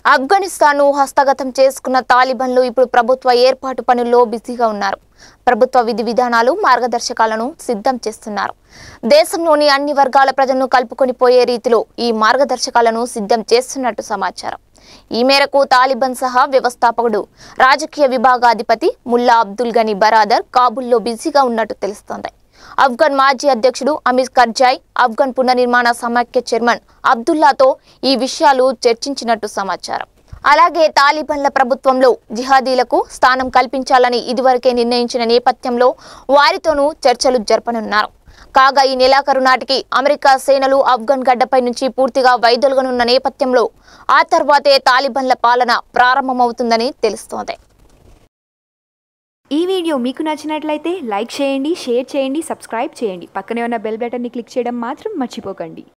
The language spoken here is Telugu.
ఆఫ్ఘనిస్తాన్ను హస్తగతం చేసుకున్న తాలిబాన్లు ఇప్పుడు ప్రభుత్వ ఏర్పాటు పనుల్లో బిజీగా ఉన్నారు. ప్రభుత్వ విధి విధానాలు మార్గదర్శకాలను సిద్ధం చేస్తున్నారు. దేశంలోని అన్ని వర్గాల ప్రజలను కలుపుకొని పోయే రీతిలో ఈ మార్గదర్శకాలను సిద్ధం చేస్తున్నట్టు సమాచారం. ఈ మేరకు తాలిబాన్ సహా వ్యవస్థాపకుడు రాజకీయ విభాగాధిపతి ముల్లా అబ్దుల్ గనీ బరాదర్ కాబూల్లో బిజీగా ఉన్నట్టు తెలుస్తోంది. ఆఫ్ఘన్ మాజీ అధ్యక్షుడు అమీర్ కర్జాయ్, ఆఫ్ఘన్ పునర్నిర్మాణ సమాఖ్య చైర్మన్ అబ్దుల్లాతో ఈ విషయాలు చర్చించినట్టు సమాచారం. అలాగే తాలిబాన్ల ప్రభుత్వంలో జిహాదీలకు స్థానం కల్పించాలని ఇదివరకే నిర్ణయించిన నేపథ్యంలో వారితోనూ చర్చలు జరపనున్నారు. కాగా ఈ నెలాఖరు నాటికి అమెరికా సేనలు ఆఫ్ఘన్ గడ్డపై నుంచి పూర్తిగా వైదొలగనున్న నేపథ్యంలో ఆ తర్వాతే తాలిబాన్ల పాలన ప్రారంభమవుతుందని తెలుస్తోంది. ఈ వీడియో మీకు నచ్చినట్లయితే లైక్ చేయండి, షేర్ చేయండి, సబ్స్క్రైబ్ చేయండి. పక్కనే ఉన్న బెల్ బటన్ని క్లిక్ చేయడం మాత్రం మర్చిపోకండి.